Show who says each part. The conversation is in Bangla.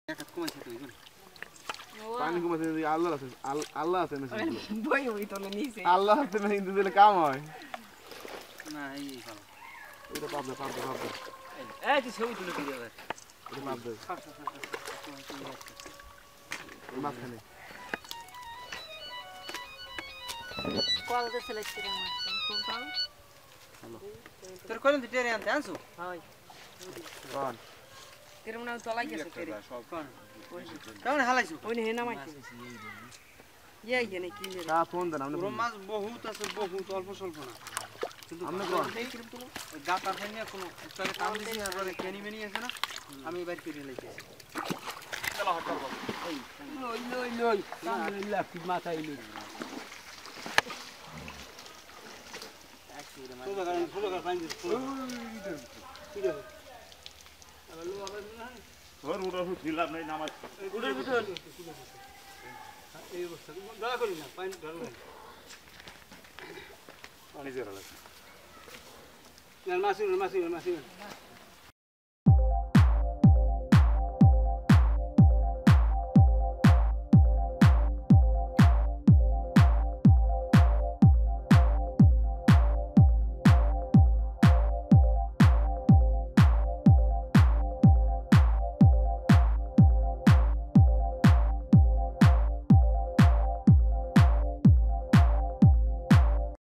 Speaker 1: পানি কমাতে যদি আল্লাহ আছে আল্লাহ আছে না
Speaker 2: বই ওই তো নিচে
Speaker 1: আল্লাহ আছে না কিন্তু দিলে কাম হয়
Speaker 3: না এই ভালো
Speaker 1: এটা পাবদা
Speaker 3: এই তুই ছবি তুলে দিবি এবার
Speaker 1: এটা পাবদা মাছখানে
Speaker 2: qual da seleção então
Speaker 3: তোর কোন দিতে রে আনতে আনছো
Speaker 2: হয়
Speaker 1: কোন
Speaker 2: কিরম না তো লাগিয়েছে তেরে
Speaker 3: সব কোন কেমন হালাইছো
Speaker 2: ওই নে না মাইছে ইয়ে নে কি নে
Speaker 1: তা ফোন দেন আপনি
Speaker 3: পুরো মাছ বহুত আছে বহুত অল্প স্বল্প না কিন্তু
Speaker 1: আপনি কোন
Speaker 3: ওই গাতার ফাইনে কোনো একটাকে টান দিছি আর পরে কেনি মেনি আছে না আমি বাইরে করে লাইতেছি চলো হাট করব এই
Speaker 4: লই আলহামদুলিল্লাহ কি মাছ আইলো
Speaker 3: সুদা ফাইন
Speaker 1: ওর উড়া হুছিলাম নাই নামাজ
Speaker 3: উড়ে উঠে এই অবস্থা দয়া করি না পানি ধরো
Speaker 1: পানি জেরা লাগে
Speaker 3: মাসি